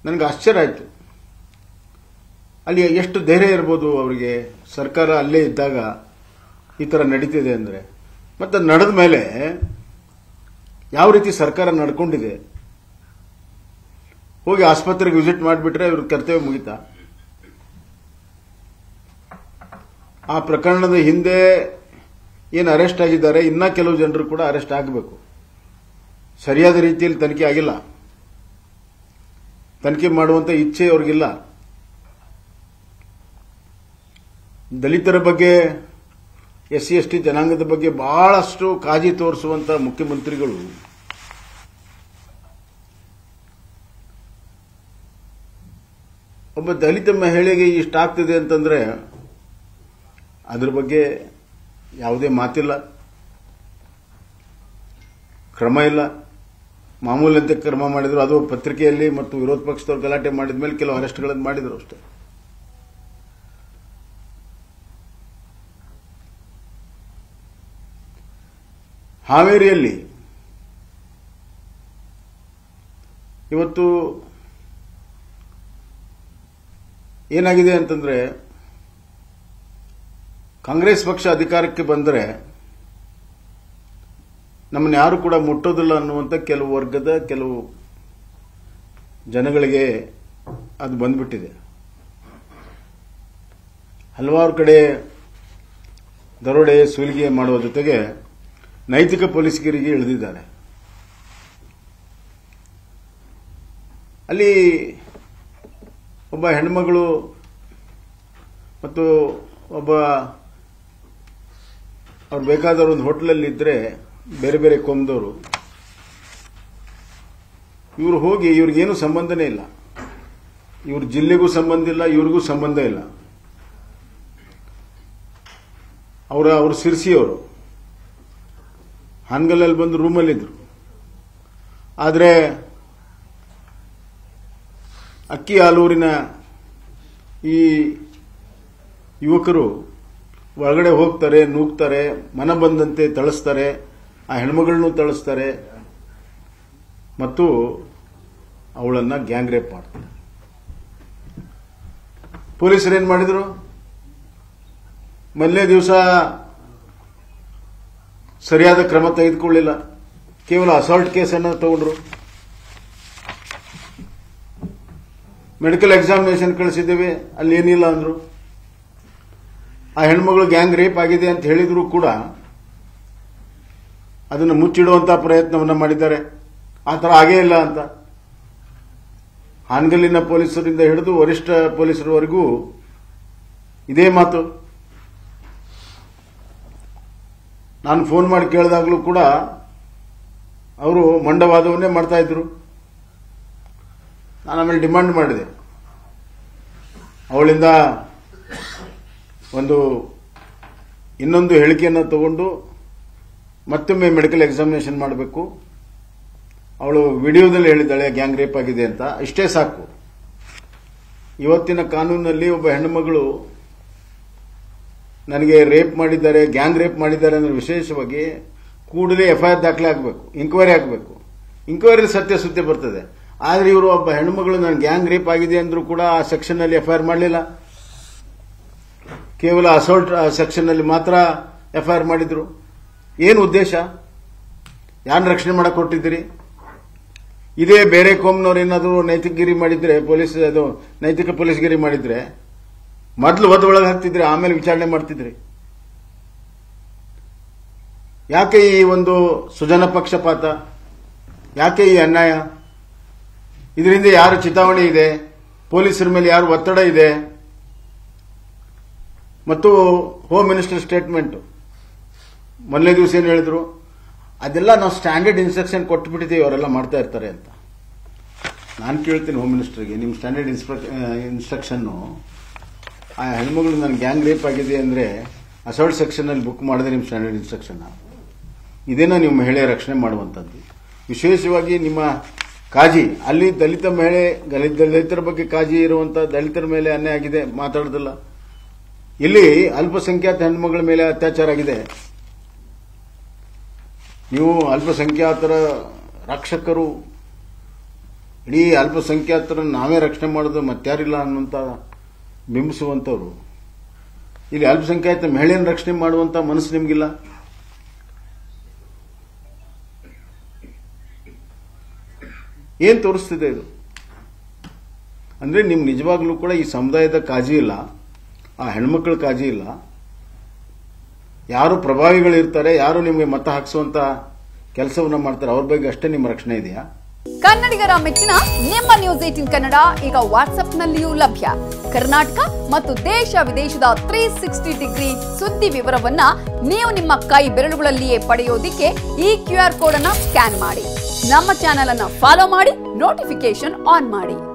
ನನಗೆ ಆಶ್ಚರ್ಯ ಆಯಿತು. ಅಲ್ಲಿ ಎಷ್ಟು ಧೈರ್ಯ ಇರ್ಬೋದು ಅವರಿಗೆ, ಸರ್ಕಾರ ಅಲ್ಲೇ ಇದ್ದಾಗ ಈ ಥರ ನಡೀತಿದೆ ಅಂದರೆ. ಮತ್ತು ನಡೆದ ಮೇಲೆ ಯಾವ ರೀತಿ ಸರ್ಕಾರ ನಡ್ಕೊಂಡಿದೆ, ಹೋಗಿ ಆಸ್ಪತ್ರೆಗೆ ವಿಸಿಟ್ ಮಾಡಿಬಿಟ್ರೆ ಇವ್ರ ಕರ್ತವ್ಯ ಮುಗಿತಾ? ಆ ಪ್ರಕರಣದ ಹಿಂದೆ ಏನು ಅರೆಸ್ಟ್ ಆಗಿದ್ದಾರೆ, ಇನ್ನೂ ಕೆಲವು ಜನರು ಕೂಡ ಅರೆಸ್ಟ್ ಆಗಬೇಕು. ಸರಿಯಾದ ರೀತಿಯಲ್ಲಿ ತನಿಖೆ ಆಗಿಲ್ಲ, ತನಿಖೆ ಮಾಡುವಂತ ಇಚ್ಛೆ ಅವ್ರಿಗಿಲ್ಲ. ದಲಿತರ ಬಗ್ಗೆ, SC ST ಜನಾಂಗದ ಬಗ್ಗೆ ಬಹಳಷ್ಟು ಕಾಳಜಿ ತೋರಿಸುವಂತ ಮುಖ್ಯಮಂತ್ರಿಗಳು ಒಬ್ಬ ದಲಿತ ಮಹಿಳೆಗೆ ಇಷ್ಟ ಆಗ್ತಿದೆ ಅಂತಂದ್ರೆ ಅದ್ರ ಬಗ್ಗೆ ಯಾವುದೇ ಮಾತಿಲ್ಲ, ಕ್ರಮ ಇಲ್ಲ. ಮಾಮೂಲಿಯಂತೆ ಕ್ರಮ ಮಾಡಿದ್ರು, ಅದು ಪತ್ರಿಕೆಯಲ್ಲಿ ಮತ್ತು ವಿರೋಧ ಪಕ್ಷದವರು ಗಲಾಟೆ ಮಾಡಿದ ಮೇಲೆ ಕೆಲವು ಅರೆಸ್ಟ್ಗಳನ್ನು ಮಾಡಿದ್ರು ಅಷ್ಟೇ. ಹಾವೇರಿಯಲ್ಲಿ ಇವತ್ತು ಏನಾಗಿದೆ ಅಂತಂದ್ರೆ, ಕಾಂಗ್ರೆಸ್ ಪಕ್ಷ ಅಧಿಕಾರಕ್ಕೆ ಬಂದರೆ ನಮ್ಮನ್ನು ಯಾರು ಕೂಡ ಮುಟ್ಟೋದಿಲ್ಲ ಅನ್ನುವಂಥ ಕೆಲವು ವರ್ಗದ ಕೆಲವು ಜನಗಳಿಗೆ ಅದು ಬಂದ್ಬಿಟ್ಟಿದೆ. ಹಲವಾರು ಕಡೆ ದರೋಡೆ ಸುಲಿಗೆ ಮಾಡುವ ಜೊತೆಗೆ ನೈತಿಕ ಪೊಲೀಸ್ಗಿರಿಗೆ ಇಳಿದಿದ್ದಾರೆ. ಅಲ್ಲಿ ಒಬ್ಬ ಹೆಣ್ಮಗಳು ಮತ್ತು ಒಬ್ಬ ಅವ್ರು ಬೇಕಾದವರು ಒಂದು ಹೋಟೆಲಲ್ಲಿ ಇದ್ರೆ ಬೇರೆ ಬೇರೆ ಕೊಂದವರು, ಇವರು ಹೋಗಿ ಇವ್ರಿಗೇನು ಸಂಬಂಧನೇ ಇಲ್ಲ, ಇವ್ರ ಜಿಲ್ಲೆಗೂ ಸಂಬಂಧ ಇಲ್ಲ, ಇವ್ರಿಗೂ ಸಂಬಂಧ ಇಲ್ಲ. ಅವರು ಸಿರ್ಸಿಯವರು ಹಾನಗಲ್ಲಲ್ಲಿ ಬಂದು ರೂಮಲ್ಲಿದ್ರು. ಆದರೆ ಅಕ್ಕಿ ಆಲೂರಿನ ಈ ಯುವಕರು ಒಳಗಡೆ ಹೋಗ್ತಾರೆ, ನೂಗ್ತಾರೆ, ಮನ ಬಂದಂತೆ ತಳಿಸ್ತಾರೆ, ಆ ಹೆಣ್ಮಗಳನ್ನೂ ತಳಿಸ್ತಾರೆ ಮತ್ತು ಅವಳನ್ನ ಗ್ಯಾಂಗ್ ರೇಪ್ ಮಾಡ್ತಾರೆ. ಪೊಲೀಸರು ಏನ್ ಮಾಡಿದ್ರು? ಮೊದಲನೇ ದಿವಸ ಸರಿಯಾದ ಕ್ರಮ ತೆಗೆದುಕೊಳ್ಳಿಲ್ಲ, ಕೇವಲ ಅಸಾಲ್ಟ್ ಕೇಸನ್ನು ತಗೊಂಡ್ರು. ಮೆಡಿಕಲ್ ಎಕ್ಸಾಮಿನೇಷನ್ ಕಳಿಸಿದ್ದೇವೆ, ಅಲ್ಲಿ ಏನಿಲ್ಲ ಅಂದ್ರು. ಆ ಹೆಣ್ಮಗಳು ಗ್ಯಾಂಗ್ ರೇಪ್ ಆಗಿದೆ ಅಂತ ಹೇಳಿದ್ರು ಕೂಡ ಅದನ್ನು ಮುಚ್ಚಿಡುವಂತಹ ಪ್ರಯತ್ನವನ್ನ ಮಾಡಿದ್ದಾರೆ. ಆ ತರ ಆಗೇ ಇಲ್ಲ ಅಂತ ಹಾನಗಲ್ಲಿನ ಪೊಲೀಸರಿಂದ ಹಿಡಿದು ವರಿಷ್ಠ ಪೊಲೀಸರವರೆಗೂ ಇದೇ ಮಾತು. ನಾನು ಫೋನ್ ಮಾಡಿ ಕೇಳಿದಾಗಲೂ ಕೂಡ ಅವರು ಮಂಡವಾದವನ್ನೇ ಮಾಡ್ತಾ ಇದ್ರು. ನಾನು ಆಮೇಲೆ ಡಿಮಾಂಡ್ ಮಾಡಿದೆ, ಅವಳಿಂದ ಇನ್ನೊಂದು ಹೇಳಿಕೆಯನ್ನು ತಗೊಂಡು ಮತ್ತೊಮ್ಮೆ ಮೆಡಿಕಲ್ ಎಕ್ಸಾಮಿನೇಷನ್ ಮಾಡಬೇಕು. ಅವಳು ವಿಡಿಯೋದಲ್ಲಿ ಹೇಳಿದ್ದಾಳೆ ಗ್ಯಾಂಗ್ ರೇಪ್ ಆಗಿದೆ ಅಂತ, ಇಷ್ಟೇ ಸಾಕು. ಇವತ್ತಿನ ಕಾನೂನಿನಲ್ಲಿ ಒಬ್ಬ ಹೆಣ್ಣುಮಗಳು ನನಗೆ ರೇಪ್ ಮಾಡಿದ್ದಾರೆ, ಗ್ಯಾಂಗ್ ರೇಪ್ ಮಾಡಿದ್ದಾರೆ ಅಂದ್ರೆ ವಿಶೇಷವಾಗಿ ಕೂಡಲೇ FIR ದಾಖಲೆ ಆಗಬೇಕು, ಇಂಕ್ವೈರಿ ಆಗಬೇಕು. ಇಂಕ್ವೈರಿ ಸತ್ಯ ಬರ್ತದೆ. ಆದ್ರೆ ಇವರು ಒಬ್ಬ ಹೆಣ್ಣುಮಗಳು ನನ್ನ ಗ್ಯಾಂಗ್ ರೇಪ್ ಆಗಿದೆ ಅಂದ್ರೂ ಕೂಡ ಆ ಸೆಕ್ಷನ್ ನಲ್ಲಿ FIR ಮಾಡಲಿಲ್ಲ, ಕೇವಲ ಅಸಾಲ್ಟ್ ಸೆಕ್ಷನ್ ನಲ್ಲಿ ಮಾತ್ರ FIR ಮಾಡಿದ್ರು. ಏನು ಉದ್ದೇಶ? ಯಾರನ್ನ ರಕ್ಷಣೆ ಮಾಡಕ್ ಹೊರಟಿದ್ದೀರಿ? ಇದೇ ಬೇರೆ ಕೋಮ್ನವ್ರು ಏನಾದರೂ ನೈತಿಕಗಿರಿ ಮಾಡಿದ್ರೆ, ನೈತಿಕ ಪೊಲೀಸ್ಗಿರಿ ಮಾಡಿದ್ರೆ ಮೊದಲು ಒಳಗೆ ಹಾಕ್ತಿದ್ರಿ, ಆಮೇಲೆ ವಿಚಾರಣೆ ಮಾಡ್ತಿದ್ರಿ. ಯಾಕೆ ಈ ಒಂದು ಸುಜನ ಪಕ್ಷಪಾತ? ಯಾಕೆ ಈ ಅನ್ಯಾಯ? ಇದರಿಂದ ಯಾರು ಚಿತಾವಣೆ ಇದೆ? ಪೊಲೀಸರ ಮೇಲೆ ಯಾರು ಒತ್ತಡ ಇದೆ? ಮತ್ತು ಹೋಮ್ ಮಿನಿಸ್ಟರ್ ಸ್ಟೇಟ್ಮೆಂಟ್ ಮೊದಲನೇ ದಿವಸ ಏನು ಹೇಳಿದ್ರು? ಅದೆಲ್ಲ ನಾವು ಸ್ಟ್ಯಾಂಡರ್ಡ್ ಇನ್ಸ್ಟ್ರಕ್ಷನ್ ಕೊಟ್ಟುಬಿಟ್ಟಿದ್ದೀವಿ, ಅವರೆಲ್ಲ ಮಾಡ್ತಾ ಇರ್ತಾರೆ ಅಂತ. ನಾನು ಕೇಳ್ತೀನಿ ಹೋಮ್ ಮಿನಿಸ್ಟರ್ಗೆ, ನಿಮ್ಮ ಸ್ಟ್ಯಾಂಡರ್ಡ್ ಇನ್ಸ್ಟ್ರಕ್ಷನ್ನು ಆ ಹೆಣ್ಮಗಳು ನನ್ನ ಗ್ಯಾಂಗ್ ರೇಪ್ ಆಗಿದೆ ಅಂದ್ರೆ ಅಸಾಲ್ಟ್ ಸೆಕ್ಷನ್ ಅಲ್ಲಿ ಬುಕ್ ಮಾಡಿದ್ರೆ ನಿಮ್ಮ ಸ್ಟ್ಯಾಂಡರ್ಡ್ ಇನ್ಸ್ಟ್ರಕ್ಷನ್ ಇದೇನಾ ನೀವು ಮಹಿಳೆಯ ರಕ್ಷಣೆ ಮಾಡುವಂಥದ್ದು? ವಿಶೇಷವಾಗಿ ನಿಮ್ಮ ಕಾಜಿ ಅಲ್ಲಿ ದಲಿತರ ಬಗ್ಗೆ ಕಾಜಿ ಇರುವಂತ ದಲಿತರ ಮೇಲೆ ಅನ್ಯಾಯ ಆಗಿದೆ, ಮಾತಾಡೋದಿಲ್ಲ. ಇಲ್ಲಿ ಅಲ್ಪಸಂಖ್ಯಾತ ಹೆಣ್ಮಗಳ ಮೇಲೆ ಅತ್ಯಾಚಾರ ಆಗಿದೆ. ನೀವು ಅಲ್ಪಸಂಖ್ಯಾತರ ರಕ್ಷಕರು, ಇಡೀ ಅಲ್ಪಸಂಖ್ಯಾತರನ್ನು ನಾವೇ ರಕ್ಷಣೆ ಮಾಡೋದು ಮತ್ತಾರಿಲ್ಲ ಅನ್ನುವಂಥ ಬಿಂಬಿಸುವಂಥವ್ರು. ಇಲ್ಲಿ ಅಲ್ಪಸಂಖ್ಯಾತ ಮಹಿಳೆಯನ್ನು ರಕ್ಷಣೆ ಮಾಡುವಂಥ ಮನಸ್ಸು ನಿಮಗಿಲ್ಲ. ಏನು ತೋರಿಸ್ತಿದೆ ಇದು? ಅಂದರೆ ನಿಮ್ಗೆ ನಿಜವಾಗ್ಲೂ ಕೂಡ ಈ ಸಮುದಾಯದ ಕಾಳಜಿ ಇಲ್ಲ, ಆ ಹೆಣ್ಮಕ್ಳ ಕಾಳಜಿ ಇಲ್ಲ. ಯಾರು ಪ್ರಭಾವಿಗಳಿರ್ತಾರೆ, ಯಾರು ನಿಮಗೆ ಮತ ಹಾಕಿಸುವಂತ ಕೆಲಸವನ್ನ ಮಾಡ್ತಾರೆ, ಅವ್ರ ಬಗ್ಗೆ ಅಷ್ಟೇ ನಿಮ್ಮ ರಕ್ಷಣೆ ಇದೆಯಾ? ಕನ್ನಡಿಗರ ಮೆಚ್ಚಿನ ನಿಮ್ಮ ನ್ಯೂಸ್ 18 ಕನ್ನಡ ಈಗ ವಾಟ್ಸ್ಆಪ್ನಲ್ಲಿಯೂ ಲಭ್ಯ. ಕರ್ನಾಟಕ ಮತ್ತು ದೇಶ ವಿದೇಶದ 360 ಡಿಗ್ರಿ ಸುದ್ದಿ ವಿವರವನ್ನ ನೀವು ನಿಮ್ಮ ಕೈ ಬೆರಳುಗಳಲ್ಲಿಯೇ ಪಡೆಯೋದಿಕ್ಕೆ ಈ QR ಕೋಡ್ ಅನ್ನ ಸ್ಕ್ಯಾನ್ ಮಾಡಿ. ನಮ್ಮ ಚಾನೆಲ್ ಅನ್ನ ಫಾಲೋ ಮಾಡಿ, ನೋಟಿಫಿಕೇಶನ್ ಆನ್ ಮಾಡಿ.